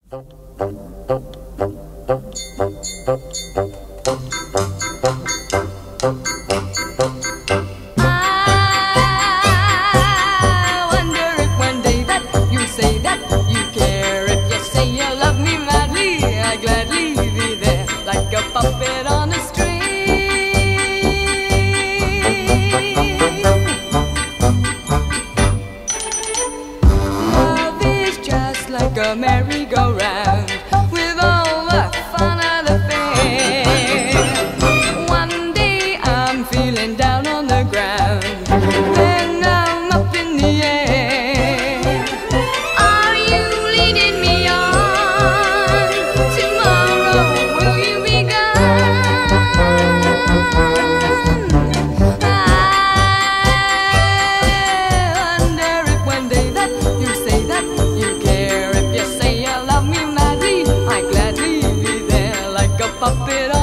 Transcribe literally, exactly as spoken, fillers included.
Puppet on a string. Love is just like a merry-go-round with all the fun of the fair. One day I'm feeling down on the ground, then I'm up in the air. Are you leading me on? Tomorrow will you be gone? Puppet